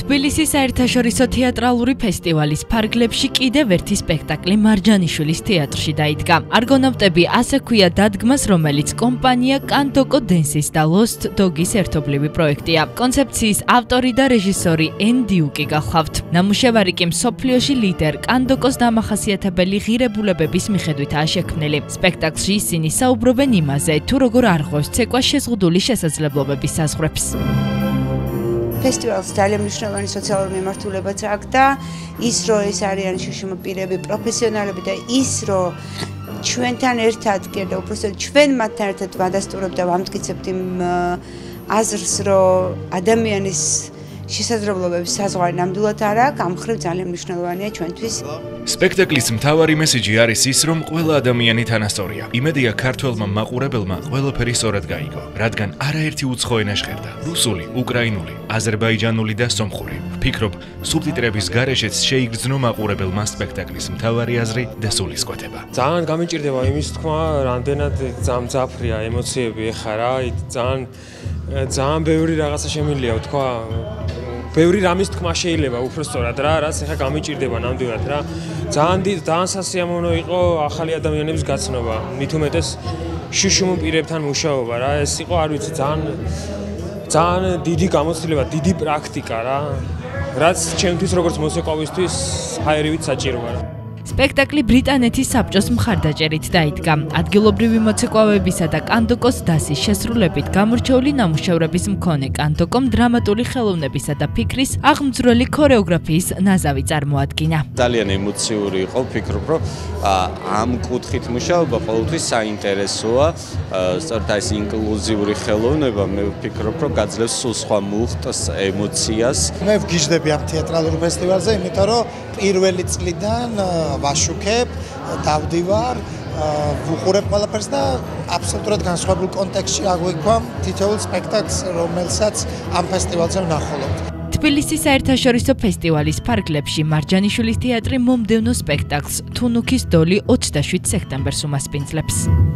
თბილისის საერთაშორისო თეატრალური ფესტივალის ფარგლებში კიდევ ერთი სპექტაკლი მარჯანიშვილის თეატრში დაიდგა. არგონავტები ასე ქვია დადგმას, რომელიც კომპანია კანდოკო დენსის და ლოსტ დოგის ერთობლივი პროექტია. კონცეფციის ავტორი და რეჟისორი ენ დიუკი გახლავთ. ნამუშევარი კი მსოფლიოში ლიდერ კანდოკოს დამახასიათებელი ღირებულებების მიხედვითაა შექმნილი. სპექტაკლში ისინი საუბრობენ იმაზე, თუ როგორ არღვევს ცეკვა შეზღუდული შესაძლებლობების საზღვრებს. ფესტივალს ძალიან მნიშვნელოვანი სოციალური მიმართულებაც აქვს და ის რომ ეს არიან შიშიმო პირები, პროფესიონალები და ის რომ ჩვენთან ერთად კი და უბრალოდ ჩვენ მათთან ერთად ვადასტურებთ და ვამტკიცებთ იმ აზრს, რომ ადამიანის შესაძლებლობების საზღვარი ნამდვილად არ აქვს, ამ მხრივ ძალიან მნიშვნელოვანია ჩვენთვის. სპექტაკლის მთავარი მესიჯი არის ის, რომ ყველა ადამიანი თანასწორია. იმედია ქართველმა მაყურებელმა ყველაფერი სწორად გაიგო, რადგან არაერთი უცხო ენა ჟღერდა: რუსული, უკრაინული, აზერბაიჯანული და სომხური. ვფიქრობ, სუბტიტრების გარეშეც შეიგრძნო მაყურებელმა სპექტაკლის მთავარი აზრი და სულისკვეთება. ძალიან გამიჭირდება იმის თქმა, რამდენად მძაფრია ემოციები ეხლა რა, ძალიან ბევრი რაღაცა შემიძლია ვთქვა. ბევრი რამის თქმა შეიძლება უფრო სწორად რა, რაც ეხლა გამიჭირდება ნამდვილად რა. ძალიან სასიამოვნო იყო ახალი ადამიანების გაცნობა, მით უმეტეს შიშუმო პირებთან მუშაობა რა. ეს იყო, არ ვიცი, ძალიან დიდი გამოცდილება, დიდი პრაქტიკა რა, რაც ჩემთვის როგორც მუსიკოსთვის ჰაერივით საჭიროა რა. სპექტაკლი ბრიტანეთის საბჭოს მხარდაჭერით დაიდგა. ადგილობრივი მოცეკვავებისა და კანდოკოს დასის შესრულებით გამორჩეული ნამუშევრების მქონე კანდოკომ დრამატული ხელოვნებისა და ფიქრის აღმძვრელი ქორეოგრაფიის ნაზავი წარმოადგინა. ძალიან ემოციური იყო, ვფიქრობ, რომ ამ კუთხით მუშაობა ყოველთვის საინტერესოა. სწორედ ეს ინკლუზიური ხელოვნება, მე ვფიქრობ, რომ გაძლევს სულ სხვა მუხტს, ემოციას. მე ვგიჟდები ამ თეატრალურ ფესტივალზე, იმიტომ რომ პირველი წლიდან ვაშუქებ, დავდივარ, ვუყურებ ყველაფერს და აბსოლუტურად განსხვავებულ კონტექსტში აღვიქვამ თითოეულ სპექტაკლს, რომელსაც ამ ფესტივალზე ვნახულობთ. თბილისის საერთაშორისო ფესტივალის ფარგლებში მარჯანიშვილის თეატრი მომდევნო სპექტაკლს თუნუქის დოლი 27 სექტემბერს უმასპინძლებს.